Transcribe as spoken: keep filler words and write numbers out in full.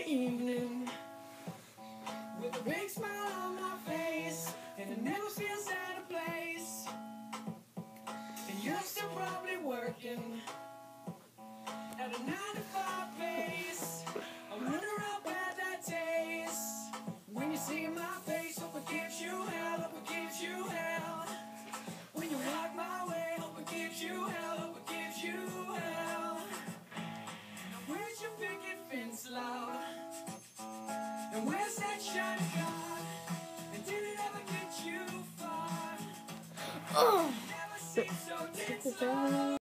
evening with a big smile on my face, and it never feels out of place. And you're still probably working at a nine to five pace. I wonder how bad that tastes when you see my face. Hope it gives you hell, hope it gives you hell. When you walk my way, hope it gives you hell, hope it gives you hell. Now where's your picket fence loud? And where's that shiny car? And did it ever get you far? Oh. Never seemed so dead slow.